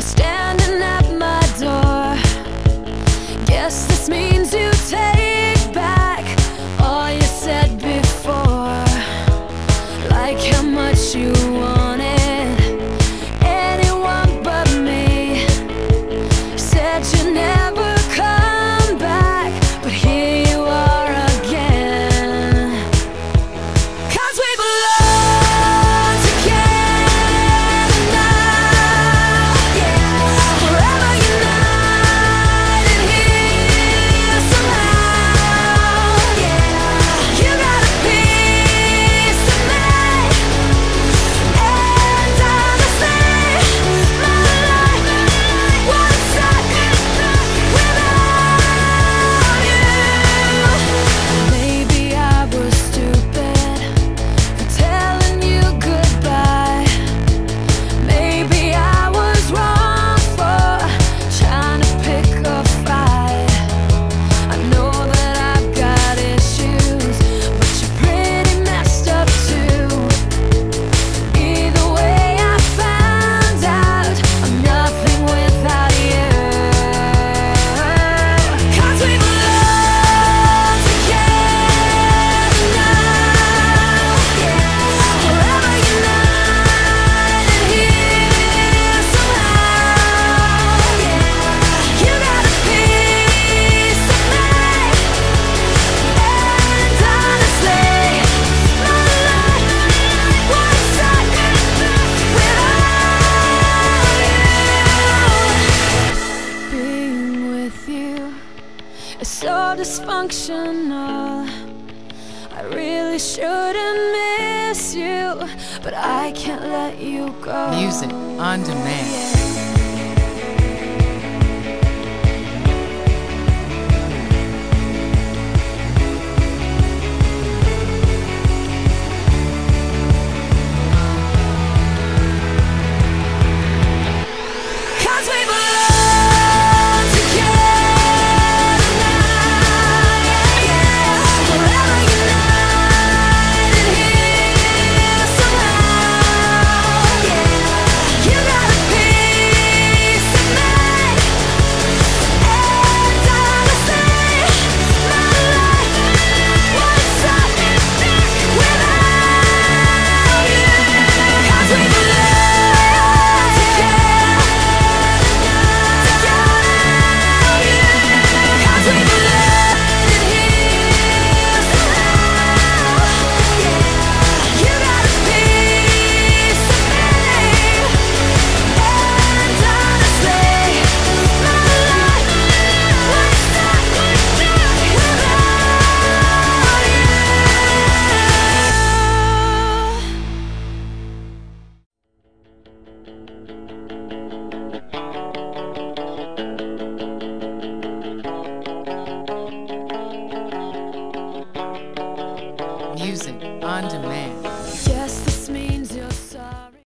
You're standing at my door. Guess this means you take back all you said before. Like how much you wanted anyone but me. Said you never come back, but here you are again. 'Cause we belong together now, yeah. Forever united here somehow, yeah. You got a piece of me, and honestly, my life was stuck without you. Maybe I was stupid for telling you goodbye. Maybe I was wrong for trying to pick a fight. I know that I've got issues, but you're pretty messed up too. Either way, I found out I'm nothing without you. 'Cause we belong together now, yeah. Forever united here somehow, yeah. You got a piece of me, and honestly, my life was stuck without you. Being with you is so dysfunctional. I really shouldn't miss you, but I can't let you go. Music on demand. Cause we belong together now, yeah. Forever united here somehow, yeah. You got a piece of me, and honestly, my life was stuck without you. 'Cause we belong together. Music on demand.